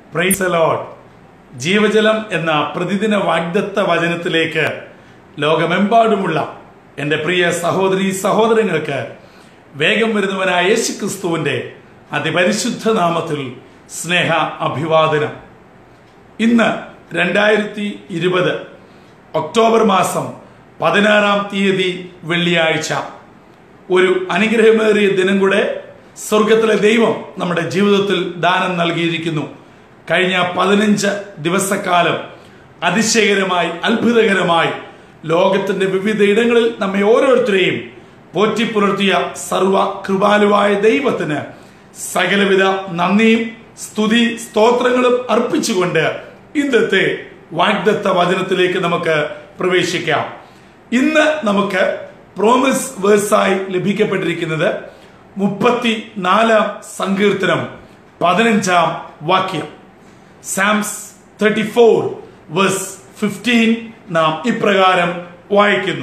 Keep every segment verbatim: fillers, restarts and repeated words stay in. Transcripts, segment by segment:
Praise the Lord. ജീവജലം എന്ന പ്രതിദിന വാഗ്ദത്ത വചനത്തിലേക്ക് ലോകമെമ്പാടുമുള്ള എൻ്റെ പ്രിയ സഹോദരി സഹോദരങ്ങൾക്ക് വേഗം വരുന്നവനായ യേശു ക്രിസ്തുവിൻ്റെ അതിപരിശുദ്ധ നാമത്തിൽ സ്നേഹ അഭിവാദനം. ഇന്ന് രണ്ടായിരത്തി ഇരുപത് ഒക്ടോബർ മാസം പതിനാറാം തീയതി വെള്ളിയാഴ്ച, ഒരു അനുഗ്രഹമേറിയ ദിനം കൂടെ സ്വർഗത്തിലെ ദൈവം നമ്മുടെ ജീവിതത്തിൽ ദാനം നൽകിയിരിക്കുന്നു. കഴിഞ്ഞ പതിനഞ്ച് ദിവസക്കാലം അതിശയകരമായി അത്ഭുതകരമായി ലോകത്തിന്റെ വിവിധ ഇടങ്ങളിൽ നമ്മെ ഓരോരുത്തരെയും പോറ്റിപ്പുലർത്തിയ സർവ കൃപാലുവായ ദൈവത്തിന് സകലവിധ നന്ദിയും സ്തുതി സ്തോത്രങ്ങളും അർപ്പിച്ചുകൊണ്ട് ഇന്നത്തെ വാഗ്ദത്ത വചനത്തിലേക്ക് നമുക്ക് പ്രവേശിക്കാം. ഇന്ന് നമുക്ക് പ്രോമിസ് വേഴ്സായി ലഭിക്കപ്പെട്ടിരിക്കുന്നത് മുപ്പത്തി നാലാം സങ്കീർത്തനം പതിനഞ്ചാം വാക്യം. Psalms thirty four verse fifteen നാം ഇപ്രകാരം വായിക്കുന്നു: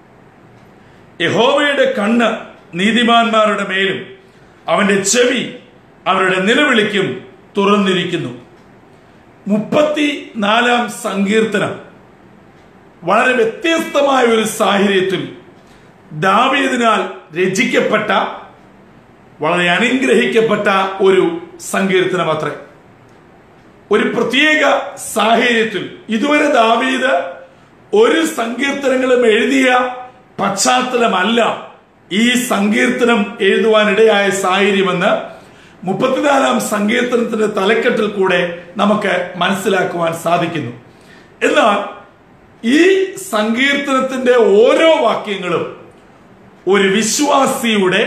യഹോവയുടെ കണ്ണ് നീതിമാന്മാരുടെ മേലും അവന്റെ ചെവി അവരുടെ നിലവിളിക്കും തുറന്നിരിക്കുന്നു. മുപ്പത്തി നാലാം സങ്കീർത്തനം വളരെ വ്യത്യസ്തമായ ഒരു സാഹചര്യത്തിൽ ദാവീദിനാൽ രചിക്കപ്പെട്ട വളരെ അനുഗ്രഹിക്കപ്പെട്ട ഒരു സങ്കീർത്തനം അത്രേ. ഒരു പ്രത്യേക സാഹചര്യത്തിൽ ഇതുവരെ ദാവീദ് ഒരു സങ്കീർത്തനങ്ങളും എഴുതിയ പശ്ചാത്തലമല്ല ഈ സങ്കീർത്തനം എഴുതുവാനിടയായ സാഹചര്യമെന്ന് മുപ്പത്തിനാലാം സങ്കീർത്തനത്തിന്റെ തലക്കെട്ടിൽ കൂടെ നമുക്ക് മനസ്സിലാക്കുവാൻ സാധിക്കുന്നു. എന്നാൽ ഈ സങ്കീർത്തനത്തിന്റെ ഓരോ വാക്യങ്ങളും ഒരു വിശ്വാസിയുടെ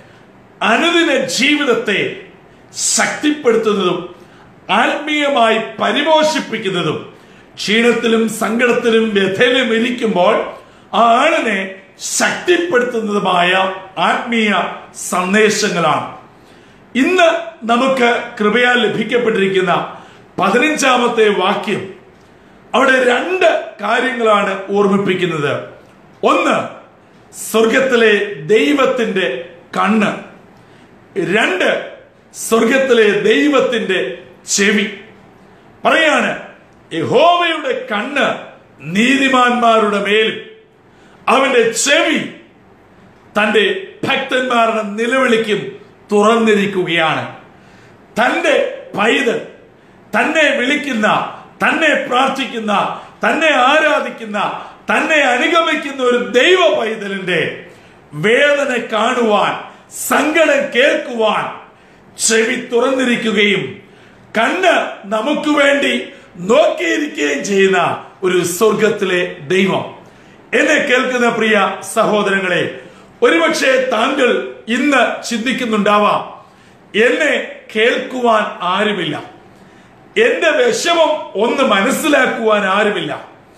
അനുദിന ജീവിതത്തെ ശക്തിപ്പെടുത്തുന്നതും ആത്മീയമായി പരിപോഷിപ്പിക്കുന്നതും ക്ഷീണത്തിലും സങ്കടത്തിലും വ്യഥയിലും ഇരിക്കുമ്പോൾ ആ ആളിനെ ശക്തിപ്പെടുത്തുന്നതുമായ ആത്മീയ സന്ദേശങ്ങളാണ്. ഇന്ന് നമുക്ക് കൃപയാൽ ലഭിക്കപ്പെട്ടിരിക്കുന്ന പതിനഞ്ചാമത്തെ വാക്യം അവിടെ രണ്ട് കാര്യങ്ങളാണ് ഓർമ്മിപ്പിക്കുന്നത്. ഒന്ന്, സ്വർഗത്തിലെ ദൈവത്തിന്റെ കണ്ണ്. രണ്ട്, സ്വർഗത്തിലെ ദൈവത്തിന്റെ ചെവി. പറയാണ്, യഹോവയുടെ കണ്ണ് നീതിമാന്മാരുടെ മേലും അവന്റെ ചെവി തന്റെ ഭക്തന്മാരുടെ നിലവിളിക്കും തുറന്നിരിക്കുകയാണ്. തന്റെ പൈതൽ, തന്നെ വിളിക്കുന്ന, തന്നെ പ്രാർത്ഥിക്കുന്ന, തന്നെ ആരാധിക്കുന്ന, തന്നെ അനുഗമിക്കുന്ന ഒരു ദൈവ പൈതലിന്റെ വേദന കാണുവാൻ, സങ്കടം കേൾക്കുവാൻ ചെവി തുറന്നിരിക്കുകയും കണ്ണ് നമുക്ക് വേണ്ടി നോക്കിയിരിക്കുകയും ചെയ്യുന്ന ഒരു സ്വർഗത്തിലെ ദൈവം. എന്നെ കേൾക്കുന്ന പ്രിയ സഹോദരങ്ങളെ, ഒരുപക്ഷെ താങ്കൾ ഇന്ന് ചിന്തിക്കുന്നുണ്ടാവാം, എന്നെ കേൾക്കുവാൻ ആരുമില്ല, എന്റെ വിഷമം ഒന്ന് മനസ്സിലാക്കുവാൻ ആരുമില്ല,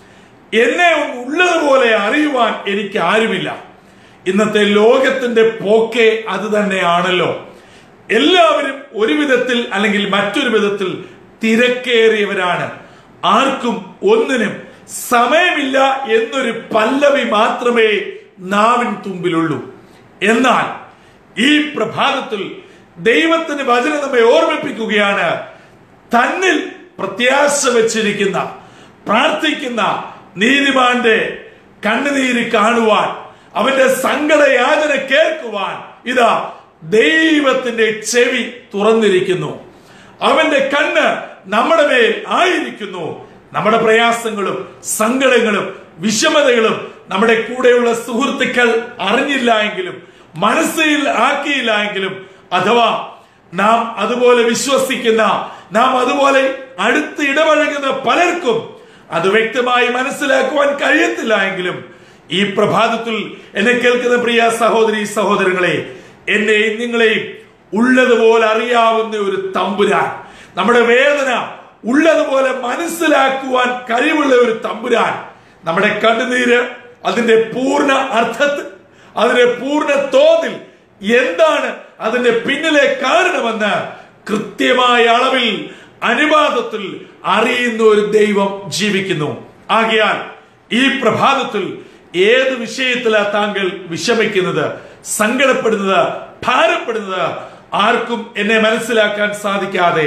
എന്നെ ഉള്ളതുപോലെ അറിയുവാൻ എനിക്ക് ആരുമില്ല. ഇന്നത്തെ ലോകത്തിന്റെ പോക്കെ അത് തന്നെയാണല്ലോ. എല്ലാവരും ഒരു വിധത്തിൽ അല്ലെങ്കിൽ മറ്റൊരു വിധത്തിൽ തിരക്കേറിയവരാണ്. ആർക്കും ഒന്നിനും സമയമില്ല എന്നൊരു പല്ലവി മാത്രമേ നാവിൻ തുമ്പിലുള്ളൂ. എന്നാൽ ഈ പ്രഭാതത്തിൽ ദൈവത്തിന്റെ വചനം നമ്മെ ഓർമ്മിപ്പിക്കുകയാണ്, തന്നിൽ പ്രത്യാശ വെച്ചിരിക്കുന്ന, പ്രാർത്ഥിക്കുന്ന നീതിമാന്റെ കണ്ണുനീര് കാണുവാൻ, അവന്റെ സങ്കടയാതന കേൾക്കുവാൻ ഇതാ ദൈവത്തിന്റെ ചെവി തുറന്നിരിക്കുന്നു. അവന്റെ കണ്ണ് നമ്മുടെ മേൽ ആയിരിക്കുന്നു. നമ്മുടെ പ്രയാസങ്ങളും സങ്കടങ്ങളും വിഷമതകളും നമ്മുടെ കൂടെയുള്ള സുഹൃത്തുക്കൾ അറിഞ്ഞില്ല എങ്കിലും, മനസ്സിൽ ആക്കിയില്ല എങ്കിലും, അഥവാ നാം അതുപോലെ വിശ്വസിക്കുന്ന, നാം അതുപോലെ അടുത്ത് ഇടപഴകുന്ന പലർക്കും അത് വ്യക്തമായി മനസ്സിലാക്കുവാൻ കഴിയത്തില്ല എങ്കിലും, ഈ പ്രഭാതത്തിൽ എന്നെ കേൾക്കുന്ന പ്രിയ സഹോദരി സഹോദരങ്ങളെ, എന്നെയും നിങ്ങളെയും ഉള്ളതുപോലെ അറിയാവുന്ന ഒരു തമ്പുരാൻ, നമ്മുടെ വേദന ഉള്ളതുപോലെ മനസ്സിലാക്കുവാൻ കഴിവുള്ള ഒരു തമ്പുരാൻ, നമ്മുടെ കണ്ണുനീര് അതിന്റെ പൂർണ്ണ അർത്ഥത്തിൽ, അതിന്റെ പൂർണ്ണ തോതിൽ എന്താണ് അതിന്റെ പിന്നിലെ കാരണമെന്ന് കൃത്യമായ അളവിൽ അനുപാതത്തിൽ അറിയുന്ന ഒരു ദൈവം ജീവിക്കുന്നു. ആകയാൽ ഈ പ്രഭാതത്തിൽ ഏത് വിഷയത്തിലാ താങ്കൾ വിഷമിക്കുന്നത്, സങ്കടപ്പെടുന്നത്, ഭാരപ്പെടുന്നത്, ആർക്കും എന്നെ മനസ്സിലാക്കാൻ സാധിക്കാതെ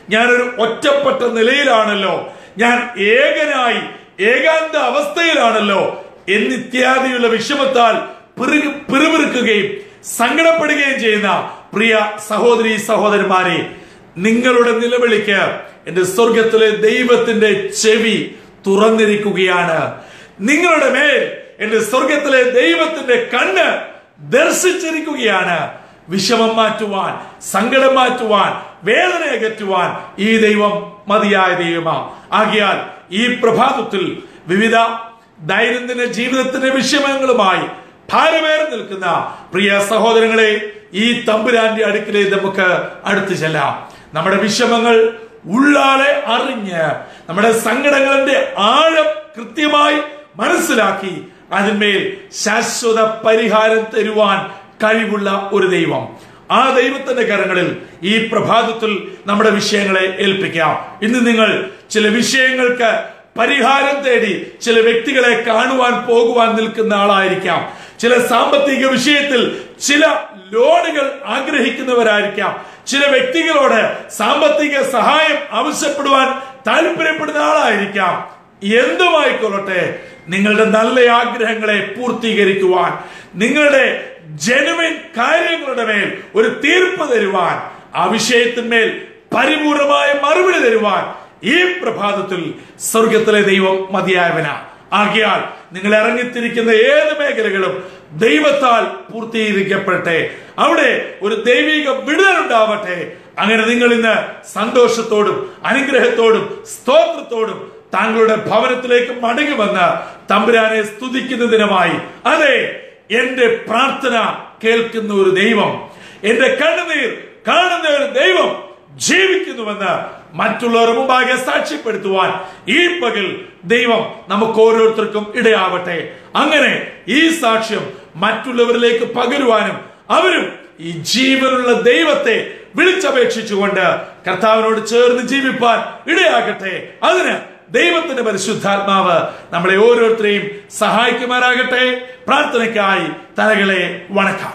ഞാനൊരു ഒറ്റപ്പെട്ട നിലയിലാണല്ലോ, ഞാൻ ഏകനായി ഏകാന്ത അവസ്ഥയിലാണല്ലോ എന്നിത്യാദിയുള്ള വിഷമത്താൽ പിറുപിറുക്കുകയും സങ്കടപ്പെടുകയും ചെയ്യുന്ന പ്രിയ സഹോദരി സഹോദരന്മാരെ, നിങ്ങളുടെ നിലവിളിക്ക് എന്റെ സ്വർഗത്തിലെ ദൈവത്തിന്റെ ചെവി തുറന്നിരിക്കുകയാണ്. നിങ്ങളുടെ മേൽ എന്റെ സ്വർഗത്തിലെ ദൈവത്തിന്റെ കണ്ണ് ദർശിച്ചിരിക്കുകയാണ്. വിഷമം മാറ്റുവാൻ, സങ്കടം മാറ്റുവാൻ, വേദന അകറ്റുവാൻ ഈ ദൈവം മതിയായ ദൈവമാണ്. ആകയാൽ ഈ പ്രഭാതത്തിൽ വിവിധ ദൈനംദിന ജീവിതത്തിന്റെ വിഷമങ്ങളുമായി ഭാരമേറി നിൽക്കുന്ന പ്രിയ സഹോദരങ്ങളെ, ഈ തമ്പുരാന്റെ അടുക്കിലേക്ക് നമുക്ക് അടുത്തു ചെല്ലാം. നമ്മുടെ വിഷമങ്ങൾ ഉള്ളാലെ അറിഞ്ഞ് നമ്മുടെ സങ്കടങ്ങളുടെ ആഴം കൃത്യമായി മനസ്സിലാക്കി അതിന്മേൽ ശാശ്വത പരിഹാരം തരുവാൻ കഴിവുള്ള ഒരു ദൈവം, ആ ദൈവത്തിന്റെ കരങ്ങളിൽ ഈ പ്രഭാതത്തിൽ നമ്മുടെ വിഷയങ്ങളെ ഏൽപ്പിക്കാം. ഇന്ന് നിങ്ങൾ ചില വിഷയങ്ങൾക്ക് പരിഹാരം തേടി ചില വ്യക്തികളെ കാണുവാൻ പോകുവാൻ നിൽക്കുന്ന ആളായിരിക്കാം. ചില സാമ്പത്തിക വിഷയത്തിൽ ചില ലോണുകൾ ആഗ്രഹിക്കുന്നവരായിരിക്കാം. ചില വ്യക്തികളോട് സാമ്പത്തിക സഹായം ആവശ്യപ്പെടുവാൻ താല്പര്യപ്പെടുന്ന ആളായിരിക്കാം. എന്തുമായിക്കൊള്ളട്ടെ, നിങ്ങളുടെ നല്ല ആഗ്രഹങ്ങളെ പൂർത്തീകരിക്കുവാൻ, നിങ്ങളുടെ ജനുവിൻ കാര്യങ്ങളുടെ മേൽ ഒരു തീർപ്പ് തരുവാൻ, ആ വിഷയത്തിന്മേൽ പരിപൂർണമായ മറുപടി തരുവാൻ ഈ പ്രഭാതത്തിൽ സ്വർഗത്തിലെ ദൈവം മതിയായവനാ. ആകയാൽ നിങ്ങൾ ഇറങ്ങിത്തിരിക്കുന്ന ഏത് മേഖലകളും ദൈവത്താൽ പൂർത്തീകരിക്കപ്പെടട്ടെ. അവിടെ ഒരു ദൈവിക വിടുതലുണ്ടാവട്ടെ. അങ്ങനെ നിങ്ങൾ ഇന്ന് സന്തോഷത്തോടും അനുഗ്രഹത്തോടും സ്തോത്രത്തോടും താങ്കളുടെ ഭവനത്തിലേക്ക് മടങ്ങി വന്ന് തമ്പുരാനെ സ്തുതിക്കുന്ന ദിനമായി. അതെ, എന്റെ പ്രാർത്ഥന കേൾക്കുന്ന ഒരു ദൈവം, എന്റെ കണ്ണുനീർ കാണുന്ന ഒരു ദൈവം ജീവിക്കുന്നുവെന്ന് മറ്റുള്ളവർ മുമ്പാകെ സാക്ഷ്യപ്പെടുത്തുവാൻ ഈ പകൽ ദൈവം നമുക്ക് ഓരോരുത്തർക്കും ഇടയാവട്ടെ. അങ്ങനെ ഈ സാക്ഷ്യം മറ്റുള്ളവരിലേക്ക് പകരുവാനും അവരും ഈ ജീവനുള്ള ദൈവത്തെ വിളിച്ചപേക്ഷിച്ചുകൊണ്ട് കർത്താവിനോട് ചേർന്ന് ജീവിപ്പാൻ ഇടയാകട്ടെ. അതിന് ദൈവത്തിന്റെ പരിശുദ്ധാത്മാവ് നമ്മളെ ഓരോരുത്തരെയും സഹായിക്കുമാറാകട്ടെ. പ്രാർത്ഥനയ്ക്കായി തലകളെ വണക്കാം.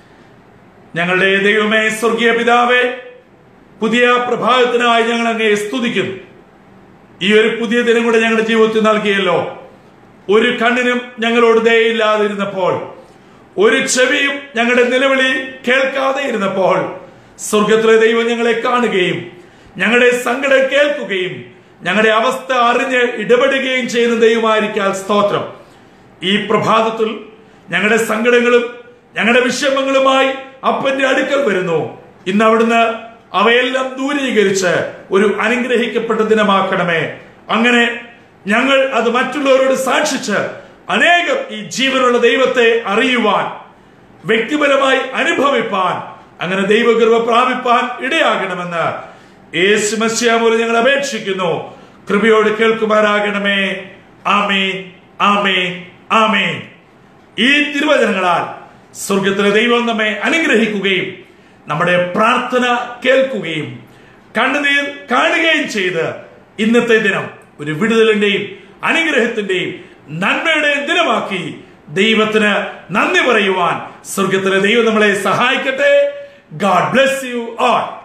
ഞങ്ങളുടെ ദൈവമേ, സ്വർഗീയ പിതാവേ, പുതിയ പ്രഭാതത്തിനായി ഞങ്ങൾ അങ്ങയെ സ്തുതിക്കുന്നു. ഈ ഒരു പുതിയ ദിനം കൂടെ ഞങ്ങളുടെ ജീവിതത്തിൽ നൽകിയല്ലോ. ഒരു കണ്ണിനും ഞങ്ങളോട് ദയയില്ലാതിരുന്നപ്പോൾ, ഒരു ചെവിയും ഞങ്ങളുടെ നിലവിളി കേൾക്കാതെ ഇരുന്നപ്പോൾ, സ്വർഗത്തിലെ ദൈവം ഞങ്ങളെ കാണുകയും ഞങ്ങളുടെ സങ്കടം കേൾക്കുകയും ഞങ്ങളുടെ അവസ്ഥ അറിഞ്ഞ് ഇടപെടുകയും ചെയ്യുന്ന ദൈവമായിരിക്കാൻ സ്തോത്രം. ഈ പ്രഭാതത്തിൽ ഞങ്ങളുടെ സങ്കടങ്ങളും ഞങ്ങളുടെ വിഷമങ്ങളുമായി അപ്പന്റെ അടുക്കൽ വരുന്നു. ഇന്ന് അവിടുന്ന് അവയെല്ലാം ദൂരീകരിച്ച് ഒരു അനുഗ്രഹിക്കപ്പെട്ട ദിനമാക്കണമേ. അങ്ങനെ ഞങ്ങൾ അത് മറ്റുള്ളവരോട് സാക്ഷിച്ച് അനേകം ഈ ജീവനുള്ള ദൈവത്തെ അറിയുവാൻ, വ്യക്തിപരമായി അനുഭവിപ്പാൻ, അങ്ങനെ ദൈവകൃപ പ്രാപിപ്പാൻ ഇടയാകണമെന്ന് യേശു മശിഹ മൂലം ഞങ്ങൾ അപേക്ഷിക്കുന്നു. കൃപയോട് കേൾക്കുമാറാകണമേ. ആമേൻ, ആമേൻ, ആമേൻ. ഈ തിരുവചനങ്ങളാൽ സ്വർഗത്തിലെ ദൈവം നമ്മെ അനുഗ്രഹിക്കുകയും നമ്മുടെ പ്രാർത്ഥന കേൾക്കുകയും കണ്ണുനീർ കാണുകയും ചെയ്ത് ഇന്നത്തെ ദിനം ഒരു വിടുതലിന്റെയും അനുഗ്രഹത്തിന്റെയും നന്മയുടെയും ദിനമാക്കി ദൈവത്തിന് നന്ദി പറയുവാൻ സ്വർഗത്തിലെ ദൈവം നമ്മളെ സഹായിക്കട്ടെ. God bless you all.